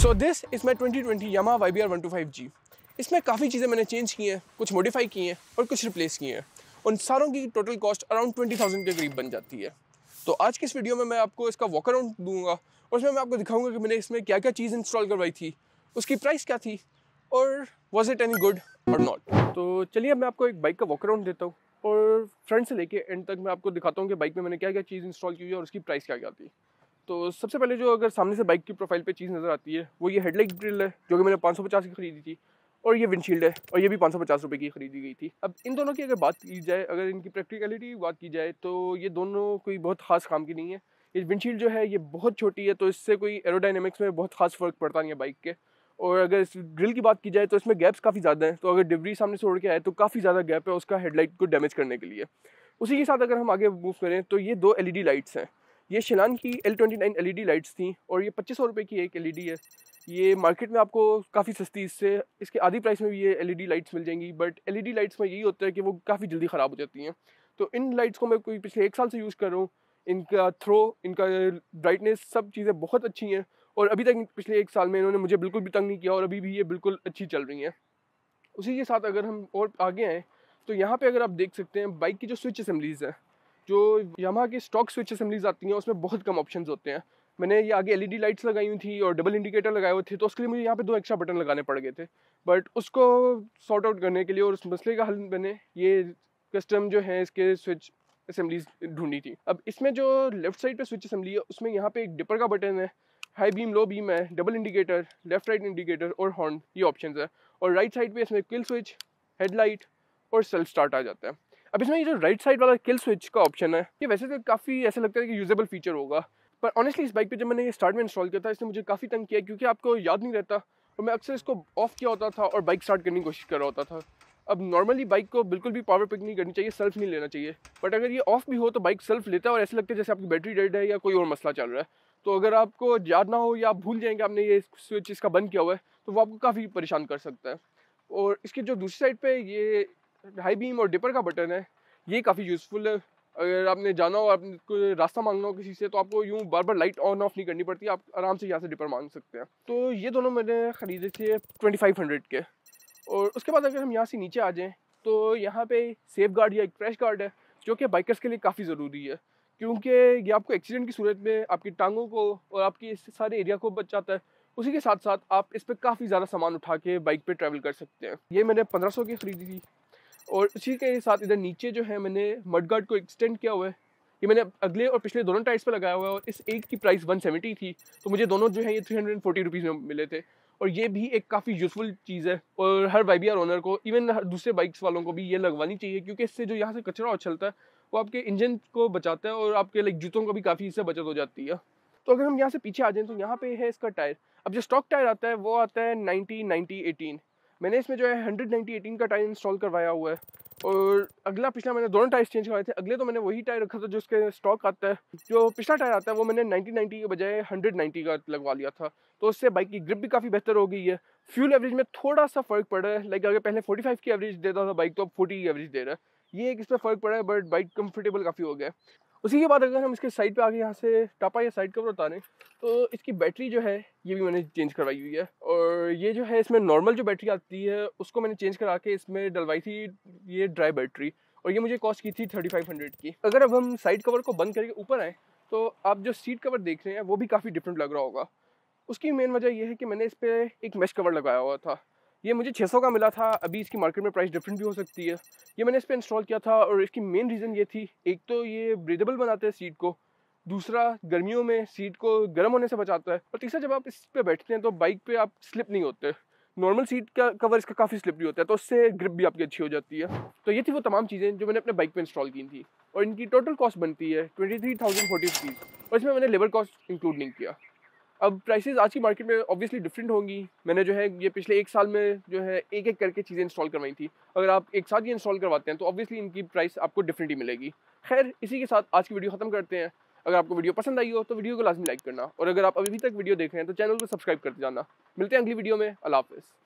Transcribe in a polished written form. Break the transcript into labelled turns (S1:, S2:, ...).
S1: So this is my 2020 Yamaha YBR 125G। इसमें काफ़ी चीज़ें मैंने चेंज की हैं, कुछ मॉडिफाई की हैं और कुछ रिप्लेस की हैं। उन सारों की टोटल कॉस्ट अराउंड 20,000 के करीब बन जाती है। तो आज की इस वीडियो में मैं आपको इसका वॉक अराउंड दूंगा और उसमें मैं आपको दिखाऊंगा कि मैंने इसमें क्या क्या चीज़ इंस्टॉल करवाई थी, उसकी प्राइस क्या थी और was it any good or not. तो चलिए अब मैं आपको एक बाइक का वॉक अराउंड देता हूँ और फ्रंट से लेके एंड तक मैं आपको दिखाता हूँ कि बाइक में मैंने क्या क्या चीज़ इंस्टॉल की हुई है और उसकी प्राइस क्या क्या थी। तो सबसे पहले जो अगर सामने से बाइक की प्रोफाइल पे चीज़ नज़र आती है वो ये हेडलाइट ग्रिल है, जो कि मैंने 550 की खरीदी थी, और ये विंडशील्ड है और ये भी 550 रुपये की खरीदी गई थी। अब इन दोनों की अगर बात की जाए, अगर इनकी प्रैक्टिकलिटी की बात की जाए, तो ये दोनों कोई बहुत खास काम की नहीं है। ये विंडशील्ड जो है ये बहुत छोटी है, तो इससे कोई एरोडाइनमिक्स में बहुत खास फ़र्क पड़ता नहीं है बाइक के। और अगर इस ग्रिल की बात की जाए तो इसमें गैप्स काफ़ी ज़्यादा हैं, तो अगर डिब्री सामने से उड़ के आए तो काफ़ी ज़्यादा गैप है उसका हेडलाइट को डैमेज करने के लिए। उसी के साथ अगर हम आगे मूव करें तो ये दो LED लाइट्स हैं। ये शिलान की L29 LED लाइट्स थी और ये 2500 रुपये की एक LED है। ये मार्केट में आपको काफ़ी सस्ती, इससे इसके आधी प्राइस में भी ये LED लाइट्स मिल जाएंगी। बट LED लाइट्स में यही होता है कि वो काफ़ी जल्दी ख़राब हो जाती हैं। तो इन लाइट्स को मैं कोई पिछले 1 साल से यूज़ कर रहा हूँ। इनका थ्रो, इनका ब्राइटनेस, सब चीज़ें बहुत अच्छी हैं और अभी तक पिछले 1 साल में इन्होंने मुझे बिल्कुल भी तंग नहीं किया और अभी भी ये बिल्कुल अच्छी चल रही हैं। उसी के साथ अगर हम और आगे आएँ तो यहाँ पे अगर आप देख सकते हैं बाइक की जो स्विच असेंबलीज़ है, जो यामाहा की स्टॉक स्विच असेंबलीज़ आती हैं उसमें बहुत कम ऑप्शंस होते हैं। मैंने ये आगे LED लाइट्स लगाई हुई थी और डबल इंडिकेटर लगाए हुए थे, तो उसके लिए मुझे यहाँ पे 2 एक्स्ट्रा बटन लगाने पड़ गए थे। बट उसको सॉर्ट आउट करने के लिए और उस मसले का हल मैंने ये कस्टम जो है इसके स्विच असेंबलीज़ ढूँढी थी। अब इसमें जो लेफ़्ट साइड पे स्विच असेंबली है उसमें यहाँ पे एक डिपर का बटन है, हाई बीम, लो बीम है, double indicator, left right indicator और हॉर्न, ये ऑप्शंस है। और राइट साइड पे इसमें किल स्विच, हेडलाइट और सेल्फ स्टार्ट आ जाता है। अब इसमें ये जो राइट साइड वाला किल स्विच का ऑप्शन है, ये वैसे तो काफ़ी ऐसा लगता है कि यूजेबल फीचर होगा, पर ऑनेस्टली इस बाइक पे जब मैंने ये स्टार्ट में इंस्टॉल किया था इसने मुझे काफ़ी तंग किया, क्योंकि आपको याद नहीं रहता और मैं अक्सर इसको ऑफ किया होता था और बाइक स्टार्ट करने की कोशिश कर रहा होता था। अब नॉर्मली बाइक को बिल्कुल भी पावर पिक नहीं करनी चाहिए, सेल्फ नहीं लेना चाहिए, बट अगर ये ऑफ भी हो तो बाइक सेल्फ लेता है और ऐसे लगता है जैसे आपकी बैटरी डेड है या कोई और मसला चल रहा है। तो अगर आपको याद ना हो या आप भूल जाएंगे आपने ये स्विच इसका बंद किया हुआ है, तो वो आपको काफ़ी परेशान कर सकता है। और इसकी जो दूसरी साइड पे ये हाई बीम और डिपर का बटन है, ये काफ़ी यूज़फुल है। अगर आपने जाना हो, आपको रास्ता मांगना हो किसी से, तो आपको यूँ बार बार लाइट ऑन ऑफ नहीं करनी पड़ती, आप आराम से यहाँ से डिपर मांग सकते हैं। तो ये दोनों मैंने ख़रीदे थे 2500 के। और उसके बाद अगर हम यहाँ से नीचे आ जाएँ तो यहाँ पे सेफ गार्ड या एक क्रैश गार्ड है, जो कि बाइकर्स के लिए काफ़ी ज़रूरी है, क्योंकि ये आपको एक्सीडेंट की सूरत में आपकी टांगों को और आपकी इस सारे एरिया को बचाता है। उसी के साथ साथ आप इस पर काफ़ी ज़्यादा सामान उठा के बाइक पे ट्रैवल कर सकते हैं। ये मैंने 1500 की खरीदी थी। और उसी के साथ इधर नीचे जो है मैंने मड गार्ड को एक्सटेंड किया हुआ है। ये मैंने अगले और पिछले दोनों टायर्स पे लगाया हुआ है और इस एक की प्राइस 170 थी, तो मुझे दोनों जो है ये 340 रुपीज़ में मिले थे। और ये भी एक काफ़ी यूज़फुल चीज़ है और हर YBR ओनर को, इवन दूसरे बाइक्स वालों को भी ये लगवानी चाहिए, क्योंकि इससे जो यहाँ से कचरा उछलता है वो आपके इंजन को बचाता है और आपके लाइक जूतों को भी काफ़ी इससे बचत हो जाती है। तो अगर हम यहाँ से पीछे आ जाएँ तो यहाँ पे है इसका टायर। अब जो स्टॉक टायर आता है वो आता है 90-90-18। मैंने इसमें जो है 100-90-18 का टायर इंस्टॉल करवाया हुआ है। और अगला पिछला मैंने दोनों टायर्स चेंज करवाए थे। अगले तो मैंने वही टायर रखा था जो उसके स्टॉक आता है। जो पिछला टायर आता है वो मैंने 90-90 के बजाय 100-90 का लगवा लिया था, तो उससे बाइक की ग्रिप भी काफ़ी बेहतर हो गई है। फ्यूल एवरेज में थोड़ा सा फ़र्क पड़ा है, लाइक अगर पहले 45 की एवरेज देता था बाइक, तो अब 40 की एवरेज दे रहा है। ये एक इसमें फ़र्क पड़ा है, बट बाइक कंफर्टेबल काफ़ी हो गया है। उसी के बाद अगर हम इसके साइड पे आगे यहाँ से टापा या साइड कवर उतारें तो इसकी बैटरी जो है ये भी मैंने चेंज करवाई हुई है। और ये जो है इसमें नॉर्मल जो बैटरी आती है उसको मैंने चेंज करा के इसमें डलवाई थी ये ड्राई बैटरी, और ये मुझे कॉस्ट की थी 3500 की। अगर अब हम साइड कवर को बंद करके ऊपर आएँ तो आप जो सीट कवर देख रहे हैं वो भी काफ़ी डिफरेंट लग रहा होगा। उसकी मेन वजह ये है कि मैंने इस पर एक मैश कवर लगाया हुआ था। ये मुझे 600 का मिला था, अभी इसकी मार्केट में प्राइस डिफरेंट भी हो सकती है। ये मैंने इस पर इंस्टॉल किया था और इसकी मेन रीज़न ये थी, एक तो ये ब्रीदेबल बनाते हैं सीट को, दूसरा गर्मियों में सीट को गर्म होने से बचाता है, और तीसरा जब आप इस पर बैठते हैं तो बाइक पे आप स्लिप नहीं होते। नॉर्मल सीट का कवर इसका काफ़ी स्लिपरी होता है, तो उससे ग्रिप भी आपकी अच्छी हो जाती है। तो ये थी वो तमाम चीज़ें जो मैंने अपने बाइक पे इंस्टॉल की थी, और इनकी टोटल कॉस्ट बनती है 23,040 रुपीज़, और इसमें मैंने लेबर कॉस्ट इंक्लूड नहीं किया। अब प्राइसेस आज की मार्केट में ऑब्वियसली डिफरेंट होंगी। मैंने जो है ये पिछले 1 साल में जो है एक-एक करके चीज़ें इंस्टॉल करवाई थी। अगर आप एक साथ ही इंस्टॉल करवाते हैं तो ऑब्वियसली इनकी प्राइस आपको डिफरेंट ही मिलेगी। खैर, इसी के साथ आज की वीडियो ख़त्म करते हैं। अगर आपको वीडियो पसंद आई हो तो वीडियो को लाज़मी लाइक करना, और अगर आप अभी तक वीडियो देख रहे हैं तो चैनल को सब्सक्राइब करते जाना। मिलते हैं अगली वीडियो में। अल्लाह हाफ़िज़।